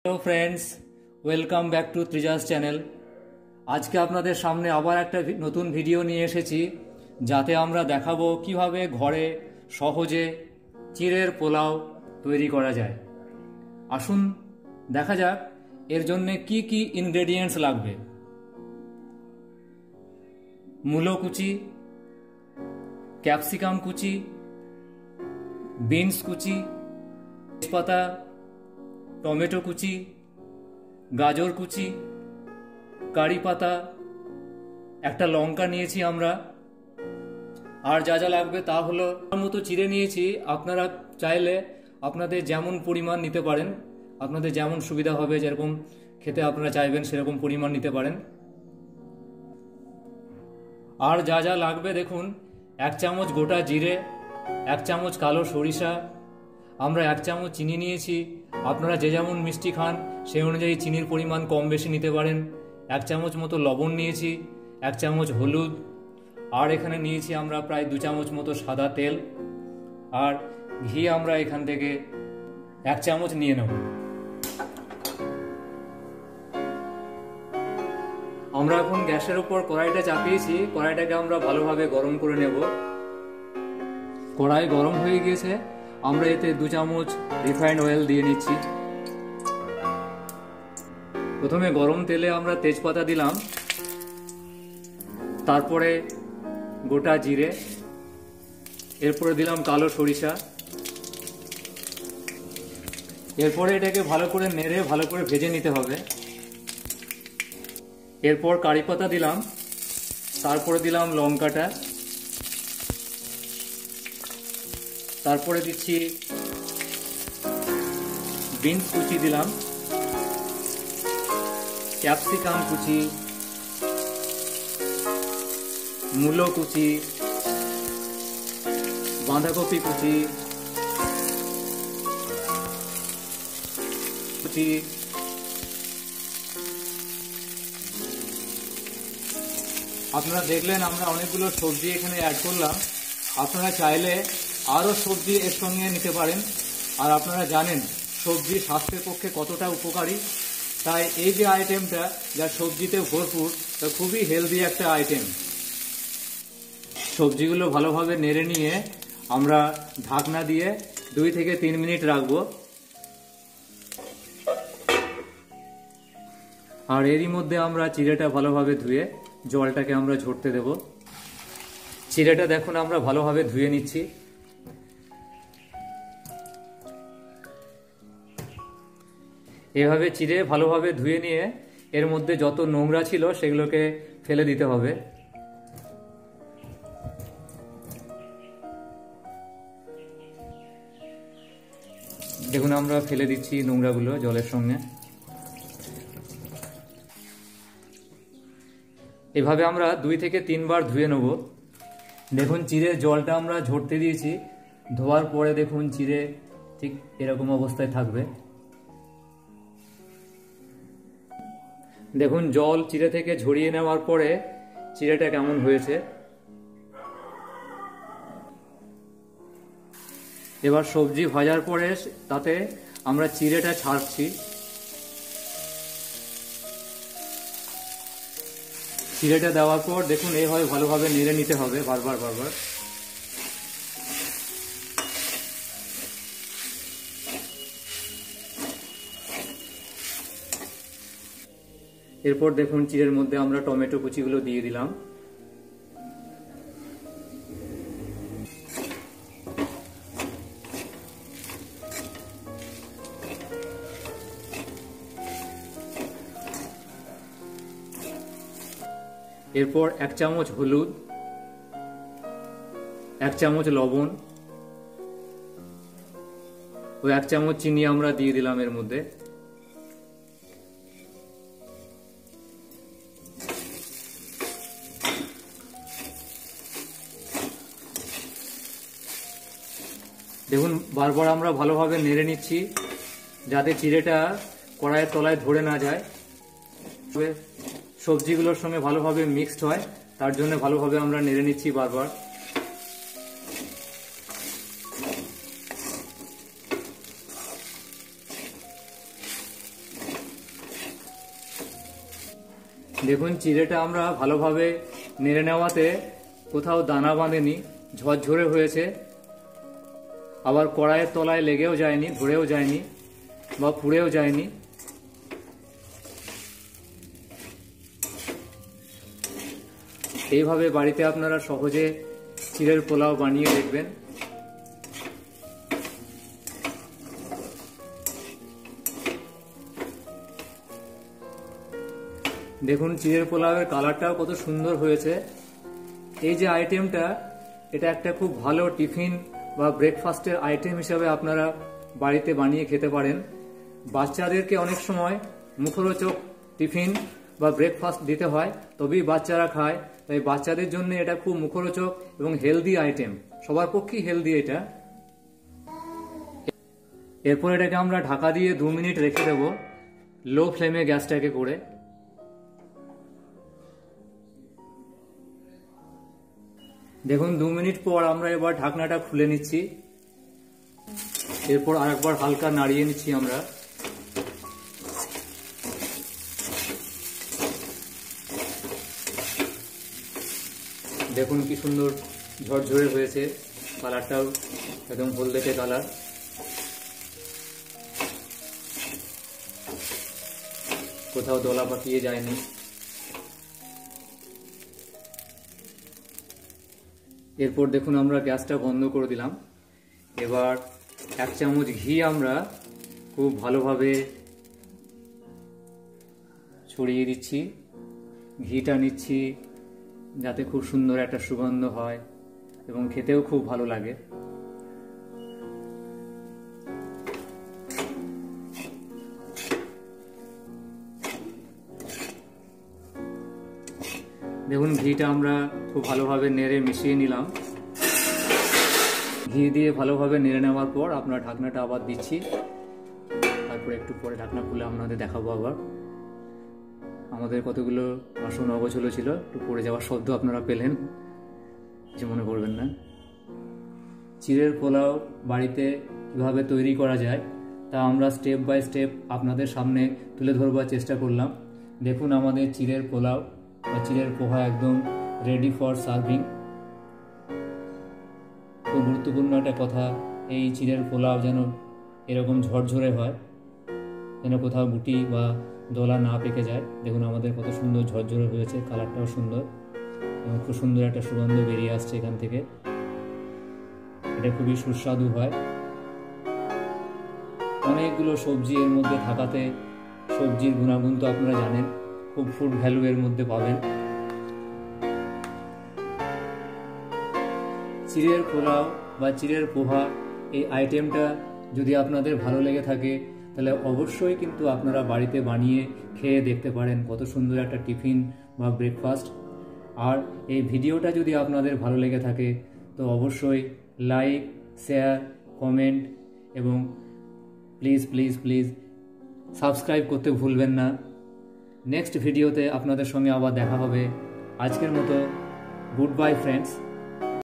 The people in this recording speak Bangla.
Hello friends, welcome back to ত্রিজাস চ্যানেল। আজকে আপনাদের সামনে আবার একটা নতুন ভিডিও নিয়ে এসেছি, যাতে আমরা দেখাবো কিভাবে ঘরে সহজে চিড়ের পোলাও তৈরি করা যায়। আসুন দেখা যাক এর জন্য কি কি ইনগ্রেডিয়েন্টস লাগবে। মূলো কুচি, ক্যাপসিকাম কুচি, বিনস কুচি, তেজপাতা, টমেটো কুচি, গাজর কুচি, কারি পাতা, একটা লঙ্কা নিয়েছি আমরা। আর যা যা লাগবে তা হলো মতো চিড়ে নিয়েছি। আপনারা চাইলে আপনাদের যেমন পরিমাণ নিতে পারেন, আপনাদের যেমন সুবিধা হবে, যেরকম খেতে আপনারা চাইবেন সেরকম পরিমাণ নিতে পারেন। আর যা যা লাগবে দেখুন, 1 চামচ গোটা জিরে, 1 চামচ কালো সরিষা, আমরা 1 চামচ চিনি নিয়েছি। আপনারা যে যেমন মিষ্টি খান সেই অনুযায়ী চিনির পরিমাণ কম বেশি নিতে পারেন। 1 চামচ মতো লবণ নিয়েছি, 1 চামচ হলুদ, আর এখানে নিয়েছি আমরা প্রায় 2 চামচ মতো সাদা তেল, আর ঘি আমরা এখান থেকে 1 চামচ নিয়ে নেব। আমরা এখন গ্যাসের উপর কড়াইটা চাপিয়েছি, কড়াইটাকে আমরা ভালোভাবে গরম করে নেব। কড়াই গরম হয়ে গিয়েছে, আমরা এতে 2 চামচ রিফাইন্ড অয়েল দিয়ে নিচ্ছি। প্রথমে গরম তেলে আমরা তেজপাতা দিলাম, তারপরে গোটা জিরে, এরপরে দিলাম কালো সরিষা। এরপরে এটাকে ভালো করে নেড়ে ভালো করে ভেজে নিতে হবে। এরপর কারি পাতা দিলাম, তারপরে দিলাম লঙ্কাটা, তারপরে দিচ্ছি বিনস কুচি দিলাম, ক্যাপসিকাম কুচি, মূলো কুচি, বাঁধাকপি কুচি, আপনারা দেখলেন আমরা অনেকগুলো সবজি এখানে অ্যাড করলাম। আপনারা চাইলে আরও সবজি এর সঙ্গে নিতে পারেন। আর আপনারা জানেন সবজি স্বাস্থ্যের পক্ষে কতটা উপকারী, তাই এই যে আইটেমটা যা সবজিতে ভরপুর, তা খুবই হেলদি একটা আইটেম। সবজিগুলো ভালোভাবে নেড়ে নিয়ে আমরা ঢাকনা দিয়ে 2 থেকে 3 মিনিট রাখবো। আর এরই মধ্যে আমরা চিড়েটা ভালোভাবে ধুয়ে জলটাকে আমরা ঝরতে দেব। চিড়েটা দেখুন আমরা ভালোভাবে ধুয়ে নিচ্ছি। এভাবে চিড়ে ভালোভাবে ধুয়ে নিয়ে এর মধ্যে যত নোংরা ছিল সেগুলোকে ফেলে দিতে হবে। দেখুন আমরা ফেলে দিচ্ছি নোংরাগুলো জলের সঙ্গে। এভাবে আমরা 2 থেকে 3 বার ধুয়ে নেব। দেখুন চিড়ের জলটা আমরা ঝরতে দিয়েছি, ধোয়ার পরে দেখুন চিড়ে ঠিক এরকম অবস্থায় থাকবে। দেখুন জল চিড়ে থেকে ঝরিয়ে নেওয়ার পরে চিড়েটা কেমন হয়েছে। এবার সবজি ভাজার পরে তাতে আমরা চিড়েটা ছাড়ছি। চিড়েটা দেওয়ার পর দেখুন এইভাবে ভালোভাবে নেড়ে নিতে হবে বারবার। এরপর দেখুন চিড়ের মধ্যে আমরা টমেটো কুচিগুলো দিয়ে দিলাম। এরপর 1 চামচ হলুদ, 1 চামচ লবণ ও 1 চামচ চিনি আমরা দিয়ে দিলাম এর মধ্যে। দেখুন বারবার আমরা ভালোভাবে নেড়ে নিচ্ছি, যাতে চিড়েটা কড়াইয়ের তলায় ধরে না যায়, সবজিগুলোর সঙ্গে ভালোভাবে মিক্সড হয়, তার জন্য ভালোভাবে আমরা নেড়ে নিচ্ছি বারবার। দেখুন চিড়েটা আমরা ভালোভাবে নেড়ে নেওয়াতে কোথাও দানা বাঁধেনি, ঝরঝরে হয়েছে, আবার কড়াইয়ের তলায় লেগেও যায়নি, ধরেও যায়নি বা পুড়েও যায়নি। এইভাবে বাড়িতে আপনারা সহজে চিড়ের পোলাও বানিয়ে দেখবেন। দেখুন চিড়ের পোলাওয়ের কালারটাও কত সুন্দর হয়েছে। এই যে আইটেমটা, এটা একটা খুব ভালো টিফিন বা ব্রেকফাস্টের আইটেম হিসাবে আপনারা বাড়িতে বানিয়ে খেতে পারেন। বাচ্চাদেরকে অনেক সময় মুখরোচক টিফিন বা ব্রেকফাস্ট দিতে হয়, তবেই বাচ্চারা খায়। তাই বাচ্চাদের জন্য এটা খুব মুখরোচক এবং হেলদি আইটেম, সবার পক্ষেই হেলদি এটা। এরপর এটাকে আমরা ঢাকা দিয়ে 2 মিনিট রেখে দেব লো ফ্লেমে গ্যাসটাকে করে। দেখুন 2 মিনিট পর আমরা এবার ঢাকনাটা খুলে নিচ্ছি। এরপর আরেকবার হালকা নাড়িয়ে নিচ্ছি আমরা। দেখুন কি সুন্দর ঝরঝরে হয়েছে, কালারটাও একদম হলদেটে কালার। কোথাও দলা পাকিয়ে যায়নি। এরপর দেখুন আমরা গ্যাসটা বন্ধ করে দিলাম। এবার 1 চামচ ঘি আমরা খুব ভালোভাবে ছড়িয়ে দিচ্ছি। ঘিটা নিচ্ছি যাতে খুব সুন্দর একটা সুগন্ধ হয় এবং খেতেও খুব ভালো লাগে। দেখুন ঘিটা আমরা খুব ভালোভাবে নেড়ে মিশিয়ে নিলাম। ঘি দিয়ে ভালোভাবে নেড়ে নেওয়ার পর আপনার ঢাকনাটা আবার দিচ্ছি। তারপরে একটু পরে ঢাকনা খুলে আপনাদের দেখাবো আবার। আমাদের কতগুলো বাসন অগোছলো ছিল, একটু পড়ে যাওয়ার শব্দ আপনারা পেলেন, কিছু মনে করবেন না। চিড়ের পোলাও বাড়িতে কিভাবে তৈরি করা যায় তা আমরা স্টেপ বাই স্টেপ আপনাদের সামনে তুলে ধরবার চেষ্টা করলাম। দেখুন আমাদের চিড়ের পোলাও বা চিড়ের পোহা একদম রেডি ফর সার্ভিং। খুব গুরুত্বপূর্ণ একটা কথা, এই চিড়ের পোলাও যেন এরকম ঝরঝরে হয়, যেন কোথাও গুটি বা দলা না পেকে যায়। দেখুন আমাদের কত সুন্দর ঝরঝরে হয়েছে, কালারটাও সুন্দর এবং খুব সুন্দর একটা সুগন্ধ বেরিয়ে আসছে এখান থেকে। এটা খুবই সুস্বাদু হয়। অনেকগুলো সবজি এর মধ্যে থাকাতে সবজির গুণাগুণ তো আপনারা জানেন, খুব ফুড ভ্যালু এর মধ্যে পাবেন। চিড়ের পোলাও বা চিড়ের পোহা এই আইটেমটা যদি আপনাদের ভালো লেগে থাকে তাহলে অবশ্যই কিন্তু আপনারা বাড়িতে বানিয়ে খেয়ে দেখতে পারেন। কত সুন্দর একটা টিফিন বা ব্রেকফাস্ট। আর এই ভিডিওটা যদি আপনাদের ভালো লেগে থাকে তো অবশ্যই লাইক, শেয়ার, কমেন্ট এবং প্লিজ প্লিজ প্লিজ সাবস্ক্রাইব করতে ভুলবেন না। নেক্সট ভিডিওতে আপনাদের সঙ্গে আবার দেখা হবে। আজকের মতো গুড বাই ফ্রেন্ডস।